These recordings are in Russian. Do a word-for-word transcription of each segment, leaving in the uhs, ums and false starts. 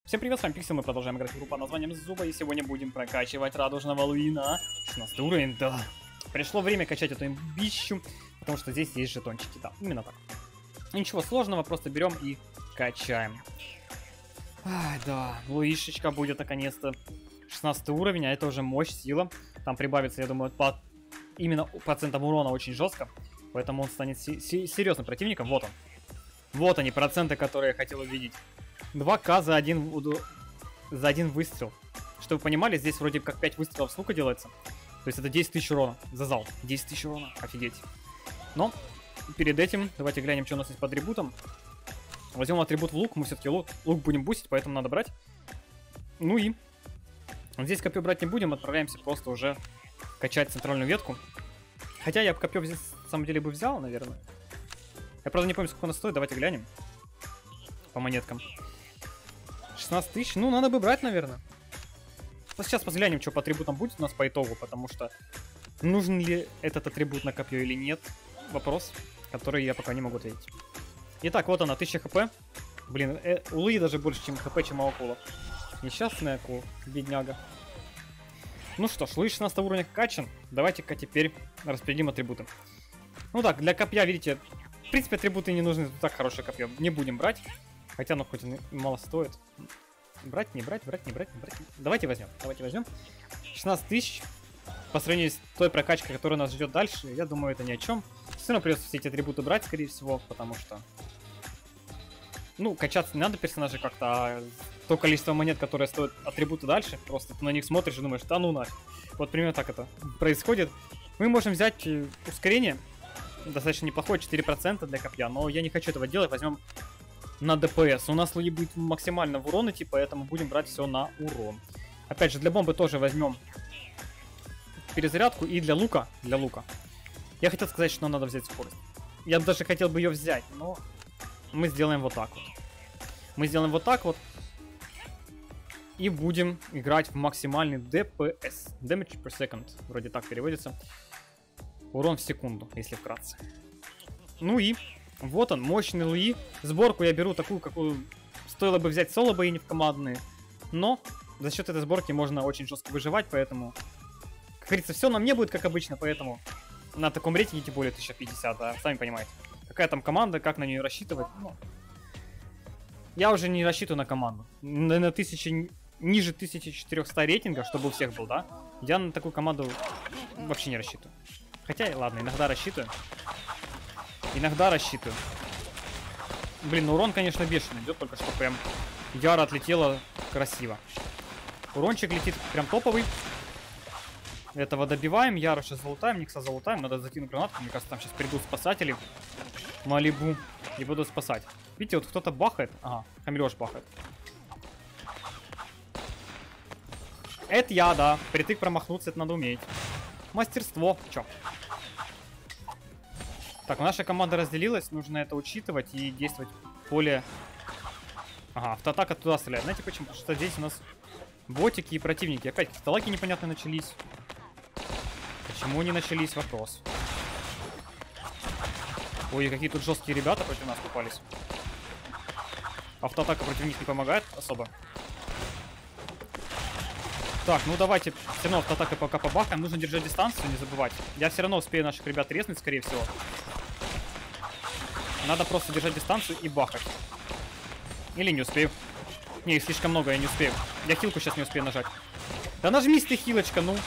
Всем привет, с вами Пиксель, мы продолжаем играть в игру под названием Зуба, и сегодня будем прокачивать радужного Луи на шестнадцатый уровень, да. Пришло время качать эту имбищу, потому что здесь есть жетончики, да, именно так. Ничего сложного, просто берем и качаем. Ай, да, Луишечка будет наконец-то шестнадцатый уровень, а это уже мощь, сила. Там прибавится, я думаю, по именно процентам урона очень жестко, поэтому он станет серьезным противником. Вот он. Вот они, проценты, которые я хотел увидеть. два ка за один, за один выстрел. Чтобы вы понимали, здесь вроде как пять выстрелов с лука делается. То есть это десять тысяч урона за зал. десять тысяч урона, офигеть. Но перед этим давайте глянем, что у нас есть по атрибутам. Возьмем атрибут в лук, мы все-таки лук, лук будем бустить, поэтому надо брать. Ну и здесь копье брать не будем, отправляемся просто уже качать центральную ветку. Хотя я копье здесь на самом деле бы взял, наверное. Я правда не помню, сколько оно стоит, давайте глянем. По монеткам. шестнадцать тысяч, ну надо бы брать, наверное. Сейчас взглянем, что по атрибутам будет у нас по итогу, потому что нужен ли этот атрибут на копье или нет. Вопрос, который я пока не могу ответить. Итак, вот она, тысяча хп. Блин, э, у Луи даже больше, чем хп, чем у акула. Несчастная акула, бедняга. Ну что ж, Луи шестнадцатого уровня качан. Давайте-ка теперь распределим атрибуты. Ну так, для копья, видите, в принципе, атрибуты не нужны, так хорошее копье. Не будем брать. Хотя оно хоть и мало стоит. Брать, не брать, брать, не брать, не брать. Давайте возьмем, давайте возьмем. шестнадцать тысяч. По сравнению с той прокачкой, которая нас ждет дальше, я думаю, это ни о чем. Все равно придется все эти атрибуты брать, скорее всего, потому что... Ну, качаться не надо персонажей как-то, а то количество монет, которые стоят атрибуты дальше, просто ты на них смотришь и думаешь, да ну нафиг. Вот примерно так это происходит. Мы можем взять ускорение. Достаточно неплохое, четыре процента для копья, но я не хочу этого делать, возьмем на ДПС. У нас Луи будет максимально в урон идти, поэтому будем брать все на урон. Опять же, для бомбы тоже возьмем перезарядку, и для лука, для лука. Я хотел сказать, что нам надо взять скорость. Я даже хотел бы ее взять, но мы сделаем вот так вот. Мы сделаем вот так вот. И будем играть в максимальный ДПС. Damage per second, вроде так переводится. Урон в секунду, если вкратце. Ну и вот он, мощный Луи. Сборку я беру такую, какую стоило бы взять соло бои, не в командные. Но за счет этой сборки можно очень жестко выживать, поэтому, как говорится, все на мне будет как обычно, поэтому на таком рейтинге, тем более тысяча пятьдесят, да, сами понимаете. Какая там команда, как на нее рассчитывать, ну, я уже не рассчитываю на команду. На, на тысячи, ниже тысячи четырёхсот рейтинга, чтобы у всех был, да, я на такую команду вообще не рассчитываю. Хотя, ладно, иногда рассчитываю. Иногда рассчитываю. Блин, ну урон, конечно, бешеный идет, только что прям Яра отлетела красиво. Урончик летит прям топовый. Этого добиваем, Яру сейчас залутаем, Никса залутаем. Надо закинуть гранатку, мне кажется, там сейчас придут спасатели. Малибу. И буду спасать. Видите, вот кто-то бахает. Ага, Хамелёш бахает. Это я, да. Притык промахнуться, это надо уметь. Мастерство. Чё? Так, наша команда разделилась, нужно это учитывать и действовать более... Ага, автоатака туда стреляет. Знаете почему? Потому что здесь у нас ботики и противники. Опять какие-то лаги непонятные начались. Почему они начались? Вопрос. Ой, какие тут жесткие ребята против нас попались. Автоатака против них не помогает особо. Так, ну давайте все равно автоатакой пока побахаем. Нужно держать дистанцию, не забывать. Я все равно успею наших ребят резнуть, скорее всего. Надо просто держать дистанцию и бахать. Или не успею. Не, их слишком много, я не успею. Я хилку сейчас не успею нажать. Да нажмись ты, хилочка, ну.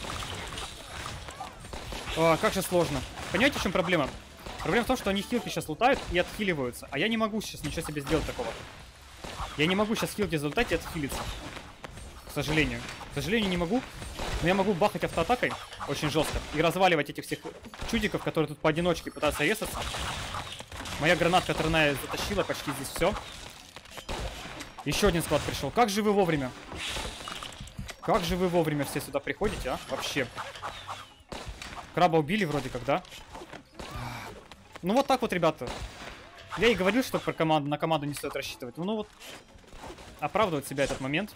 А, как же сложно. Понимаете, в чем проблема? Проблема в том, что они хилки сейчас лутают и отхиливаются. А я не могу сейчас ничего себе сделать такого. Я не могу сейчас хилки залутать и отхилиться. К сожалению. К сожалению, не могу. Но я могу бахать автоатакой очень жестко. И разваливать этих всех чудиков, которые тут поодиночке пытаются резаться. Моя гранатка тройная затащила почти здесь все. Еще один склад пришел. Как же вы вовремя? Как же вы вовремя все сюда приходите, а? Вообще. Краба убили вроде как, да? Ну вот так вот, ребята. Я и говорил, что про команду, на команду не стоит рассчитывать. Ну вот. Оправдывать себя этот момент.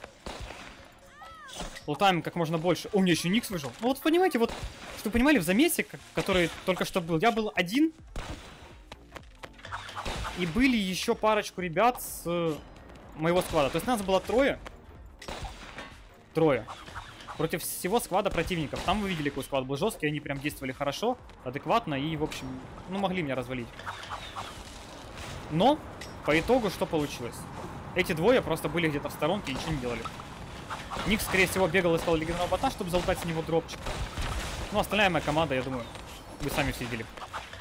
Лутаем как можно больше. О, у меня еще Никс выжил. Ну вот понимаете, вот, чтобы вы понимали, в замесе, который только что был, я был один. И были еще парочку ребят с моего склада. То есть нас было трое. Трое. Против всего склада противников. Там вы видели, какой склад был жесткий. Они прям действовали хорошо, адекватно и, в общем, ну, могли меня развалить. Но, по итогу, что получилось? Эти двое просто были где-то в сторонке и ничего не делали. Ник, скорее всего, бегал и искал легендарного бота, чтобы залутать с него дропчик. Ну, остальная моя команда, я думаю, вы сами все видели.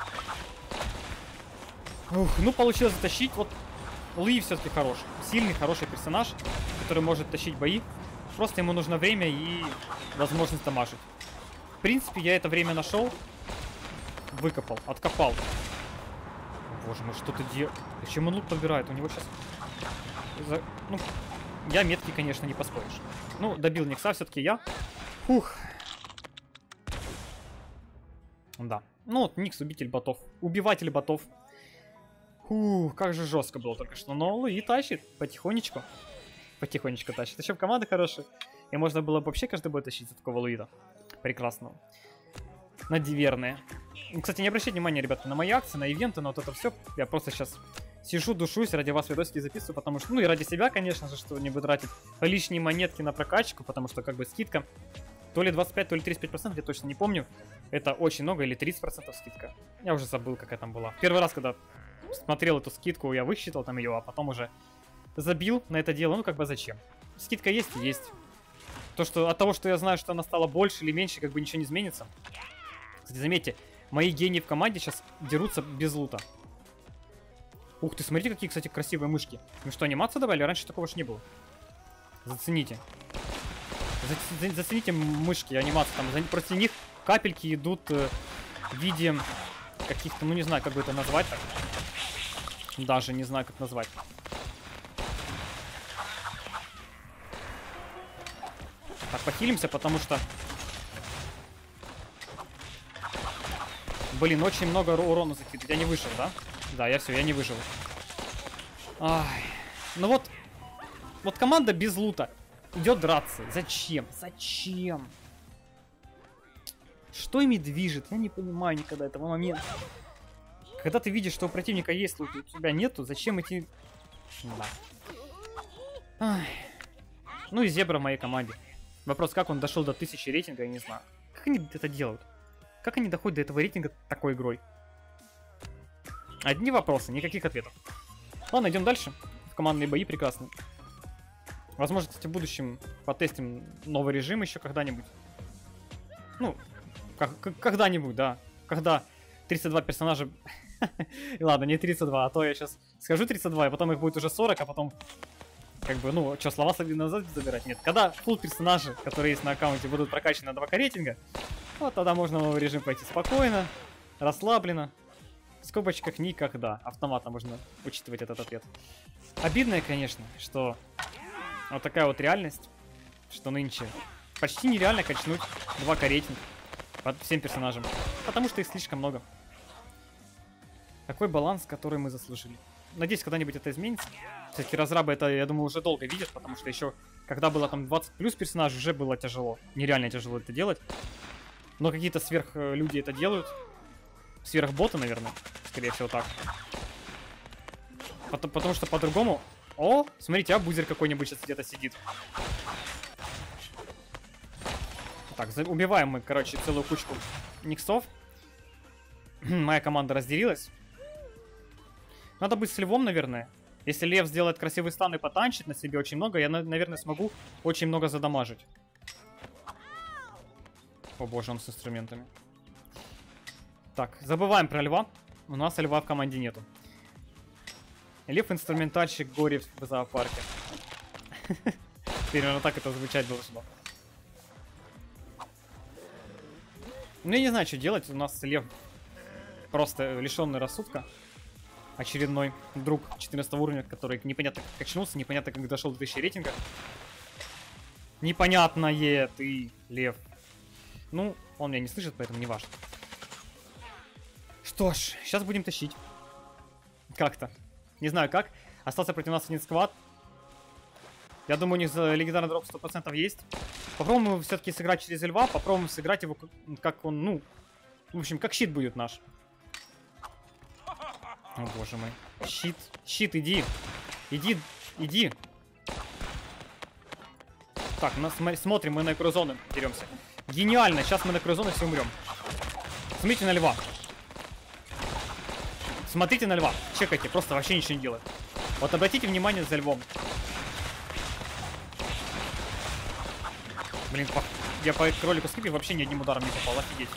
Ух, ну, получилось затащить. Вот Луи все-таки хорош. Сильный, хороший персонаж, который может тащить бои. Просто ему нужно время и возможность дамажить. В принципе, я это время нашел. Выкопал, откопал. Боже мой, что ты делаешь? Зачем он лут подбирает? У него сейчас... За... Ну, я меткий, конечно, не поспоришь. Ну, добил Никса все-таки я. Фух. Да. Ну, вот Никс убитель ботов. Убиватель ботов. Фух, как же жестко было только что. Но Луи тащит потихонечку. Потихонечку тащит. Еще в команды хорошие. И можно было бы вообще каждый бой тащить за такого Луида. Прекрасного. На диверные. Кстати, не обращайте внимания, ребята, на мои акции, на ивенты, на вот это все. Я просто сейчас сижу, душусь, ради вас видосики записываю, потому что, ну и ради себя, конечно же, что не буду тратить лишние монетки на прокачку, потому что как бы скидка. То ли двадцать пять, то ли тридцать пять процентов, я точно не помню. Это очень много, или тридцать процентов скидка. Я уже забыл, какая там была. Первый раз, когда смотрел эту скидку, я высчитал там ее, а потом уже забил на это дело. Ну, как бы зачем? Скидка есть и есть. То, что от того, что я знаю, что она стала больше или меньше, как бы ничего не изменится. Кстати, заметьте, мои гении в команде сейчас дерутся без лута. Ух ты, смотрите, какие, кстати, красивые мышки. Ну что, анимацию добавили? Раньше такого ж не было. Зацените. За зацените мышки, анимацию. Там за против них капельки идут э, в виде каких-то, ну не знаю, как бы это назвать так. Даже не знаю, как назвать. Так, похилимся, потому что... Блин, очень много урона закидывает. Я не выжил, да? Да, я все, я не выжил. Ай. Ну вот... Вот команда без лута идет драться. Зачем? Зачем? Что ими движет? Я не понимаю никогда этого момента. Когда ты видишь, что у противника есть лут, у тебя нету, зачем идти... Да. Ай. Ну и Зебра в моей команде. Вопрос, как он дошел до тысячи рейтинга, я не знаю. Как они это делают? Как они доходят до этого рейтинга такой игрой? Одни вопросы, никаких ответов. Ладно, идем дальше. В командные бои прекрасны. Возможно, кстати, в будущем потестим новый режим еще когда-нибудь. Ну, как когда-нибудь, да. Когда тридцать два персонажа... Ладно, не тридцать два, а то я сейчас скажу тридцать два, и потом их будет уже сорок, а потом... Как бы, ну, что, слова с назад забирать? Нет. Когда фулл персонажи, которые есть на аккаунте, будут прокачаны на два ка рейтинга, вот тогда можно в новый режим пойти спокойно, расслабленно. В скобочках никогда. Автоматом можно учитывать этот ответ. Обидно, конечно, что вот такая вот реальность, что нынче почти нереально качнуть два ка рейтинг под всем персонажам, потому что их слишком много. Такой баланс, который мы заслужили. Надеюсь, когда-нибудь это изменится. Кстати, разрабы это, я думаю, уже долго видят, потому что еще, когда было там двадцать плюс персонажей, уже было тяжело. Нереально тяжело это делать. Но какие-то сверхлюди это делают. Сверхботы, наверное. Скорее всего, так. Потому, потому что по-другому... О, смотрите, а бузер какой-нибудь сейчас где-то сидит. Так, убиваем мы, короче, целую кучку никсов. Моя команда разделилась. Надо быть с львом, наверное. Если лев сделает красивый стан и потанчит на себе очень много, я, наверное, смогу очень много задамажить. О боже, он с инструментами. Так, забываем про льва. У нас льва в команде нету. Лев инструментальщик горе в зоопарке. Примерно так это звучать должно. Ну я не знаю, что делать. У нас лев просто лишенный рассудка. Очередной друг четырнадцатого уровня, который непонятно как очнулся, непонятно как дошел до тысячи рейтинга. Непонятное ты, лев. Ну, он меня не слышит, поэтому не важно. Что ж, сейчас будем тащить. Как-то. Не знаю как. Остался против нас один сквад. Я думаю, у них легендарный дроп сто процентов есть. Попробуем все-таки сыграть через льва. Попробуем сыграть его как он, ну... В общем, как щит будет наш. О боже мой. Щит. Щит, иди. Иди, иди. Так, нас, смотрим, мы на экрозоны деремся. Гениально, сейчас мы на экрозоны все умрем. Смотрите на льва. Смотрите на льва, чекайте, просто вообще ничего не делает. Вот обратите внимание за львом. Блин, по... я по кролику скипе вообще ни одним ударом не попал, офигеть.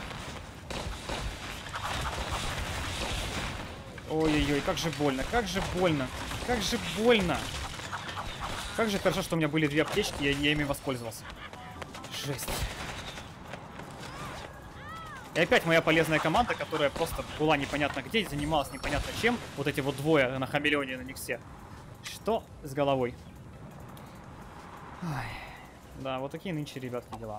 Ой-ой-ой, как же больно, как же больно, как же больно. Как же хорошо, что у меня были две аптечки, я, я ими воспользовался. Жесть. И опять моя полезная команда, которая просто была непонятно где, занималась непонятно чем. Вот эти вот двое на Хамелеоне и на Никсе. Что с головой? Ай. Да, вот такие нынче, ребятки, дела.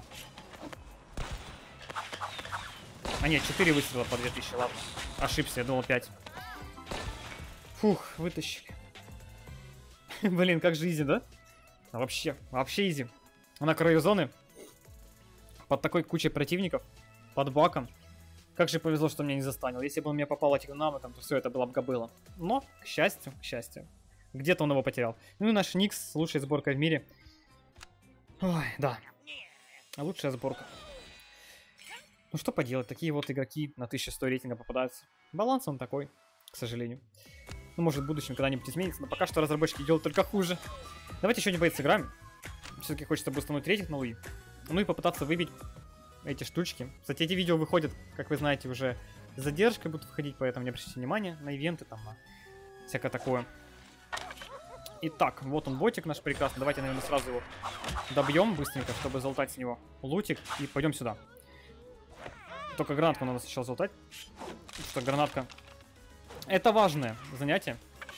А нет, четыре выстрела по две тысячи, ладно. Ошибся, я думал пять. Фух, вытащили. Блин, как же изи, да? Вообще, вообще изи. На краю зоны. Под такой кучей противников. Под баком. Как же повезло, что меня не застанил. Если бы он мне попал этим навыком, то все это было бы габыло. Но, к счастью, к счастью. Где-то он его потерял. Ну и наш Никс, лучшая сборка в мире. Ой, да. Лучшая сборка. Ну что поделать, такие вот игроки на тысячу сто рейтинга попадаются. Баланс он такой, к сожалению. Ну, может, в будущем когда-нибудь изменится, но пока что разработчики делают только хуже. Давайте еще не сыграем. Все-таки хочется бустануть рейтинг на Луи. Ну и попытаться выбить эти штучки. Кстати, эти видео выходят, как вы знаете, уже с задержкой будут выходить, поэтому не обращайте внимания на ивенты, там, на всякое такое. Итак, вот он, ботик наш прекрасный. Давайте, наверное, сразу его добьем быстренько, чтобы залутать с него лутик. И пойдем сюда. Только гранатку надо сначала залутать. Что гранатка... Это важное занятие.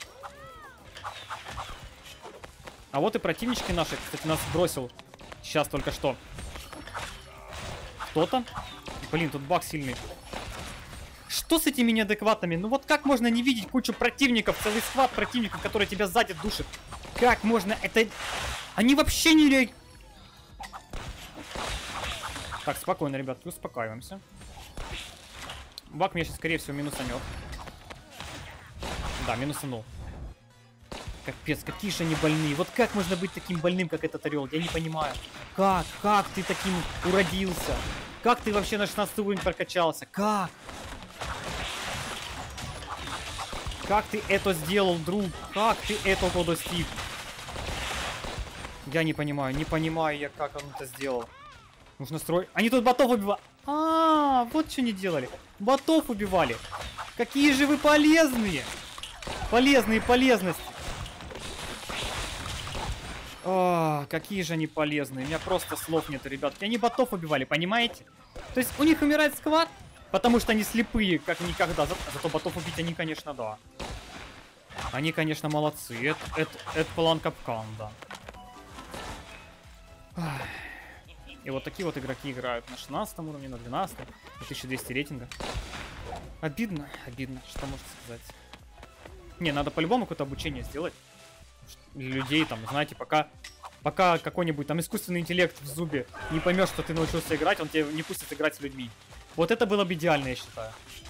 А вот и противнички наши. Кстати, нас бросил сейчас только что кто-то. Блин, тут баг сильный. Что с этими неадекватными? Ну вот как можно не видеть кучу противников, целый склад противников, которые тебя сзади душат? Как можно это... Они вообще не... ре... Так, спокойно, ребятки, успокаиваемся. Баг меня сейчас, скорее всего, минусанет. Да, минусанул. Капец, какие же они больные. Вот как можно быть таким больным, как этот орел? Я не понимаю. Как? Как ты таким уродился? Как ты вообще на шестнадцатый уровень прокачался? Как? Как ты это сделал, друг? Как ты этого достиг? Я не понимаю, не понимаю я, как он это сделал. Нужно строить... Они тут ботов убивали. А, вот что они делали. Ботов убивали. Какие же вы полезные. Полезные полезности. О, какие же они полезные. У меня просто слов нет, ребятки. Они ботов убивали, понимаете? То есть у них умирает склад, потому что они слепые, как никогда. За... Зато ботов убить они, конечно, да. Они, конечно, молодцы. Это, это, это план капкан, да. И вот такие вот игроки играют на шестнадцатом уровне, на двенадцатом, на тысяча двести рейтинга. Обидно, обидно, что можно сказать. Не, надо по-любому какое-то обучение сделать. Для людей, там, знаете, пока, пока какой-нибудь там искусственный интеллект в зубе не поймет, что ты научился играть, он тебя не пустит играть с людьми. Вот это было бы идеально, я считаю.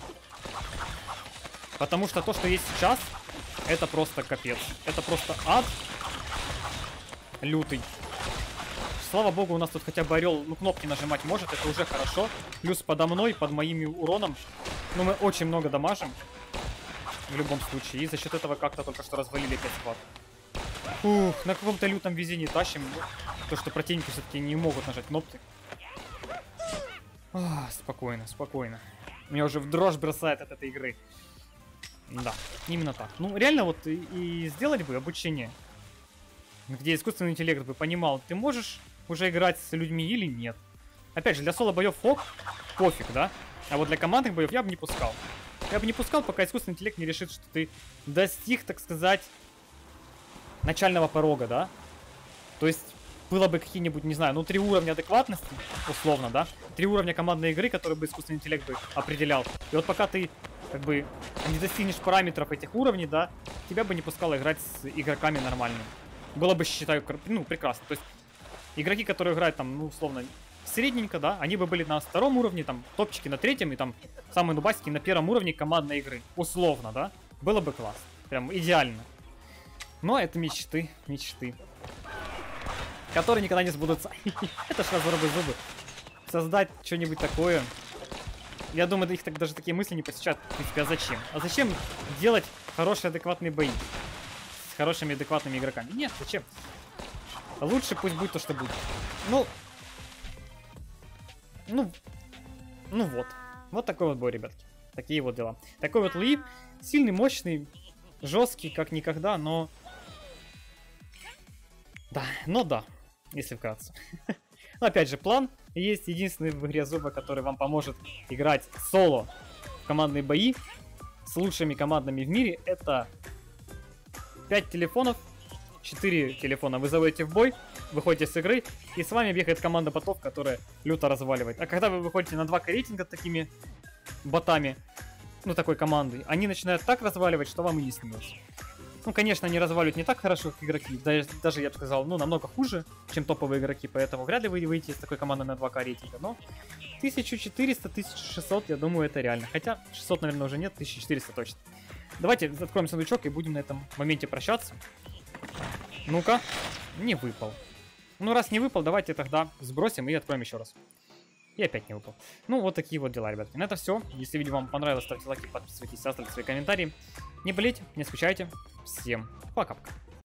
Потому что то, что есть сейчас, это просто капец. Это просто ад лютый. Слава богу, у нас тут хотя бы орел, ну, кнопки нажимать может, это уже хорошо. Плюс подо мной, под моим уроном, ну, мы очень много дамажим. В любом случае. И за счет этого как-то только что развалили пять склад. Ух, на каком-то лютом везении тащим. То, что противники все-таки не могут нажать кнопки. А, спокойно, спокойно. Меня уже в дрожь бросает от этой игры. Да, именно так. Ну, реально вот и, и сделать бы обучение, где искусственный интеллект бы понимал, ты можешь уже играть с людьми или нет. Опять же, для соло-боев фок, пофиг, да? А вот для командных боев я бы не пускал. Я бы не пускал, пока искусственный интеллект не решит, что ты достиг, так сказать, начального порога, да? То есть, было бы какие-нибудь, не знаю, ну, три уровня адекватности, условно, да? Три уровня командной игры, которые бы искусственный интеллект бы определял. И вот пока ты, как бы, не достигнешь параметров этих уровней, да, тебя бы не пускало играть с игроками нормальными. Было бы, считаю, ну, прекрасно. То есть, игроки, которые играют там, ну, условно, средненько, да, они бы были на втором уровне, там, топчики на третьем, и там, самые нубасики на первом уровне командной игры. Условно, да? Было бы классно. Прям идеально. Но это мечты, мечты. которые никогда не сбудутся. Это ж разрубы зубы. Создать что-нибудь такое. Я думаю, их так даже такие мысли не посещают. В принципе, а зачем? А зачем делать хорошие адекватные бои с хорошими адекватными игроками? Нет, зачем? Лучше пусть будет то, что будет. Ну, ну, ну вот. Вот такой вот бой, ребятки. Такие вот дела. Такой вот Луи. Сильный, мощный, жесткий, как никогда, но... Да, но да, если вкратце. Но опять же, план есть единственный в игре Зуба, который вам поможет играть соло в командные бои с лучшими командами в мире. Это пять телефонов, четыре телефона вы заводите в бой, выходите с игры, и с вами бегает команда ботов, которая люто разваливает. А когда вы выходите на два ка рейтинга такими ботами, ну такой командой, они начинают так разваливать, что вам и не снилось. Ну, конечно, они разваливают не так хорошо, как игроки, даже, даже я бы сказал, ну, намного хуже, чем топовые игроки, поэтому вряд ли вы выйдете с такой командой на два ка рейтинга, но тысяча четыреста — тысяча шестьсот, я думаю, это реально. Хотя шестьсот, наверное, уже нет, тысяча четыреста точно. Давайте откроем сундучок и будем на этом моменте прощаться. Ну-ка, не выпал. Ну, раз не выпал, давайте тогда сбросим и откроем еще раз. И опять не выпал. Ну, вот такие вот дела, ребятки. На это все. Если видео вам понравилось, ставьте лайки, подписывайтесь, оставьте свои комментарии. Не болейте, не скучайте. Всем пока-пока.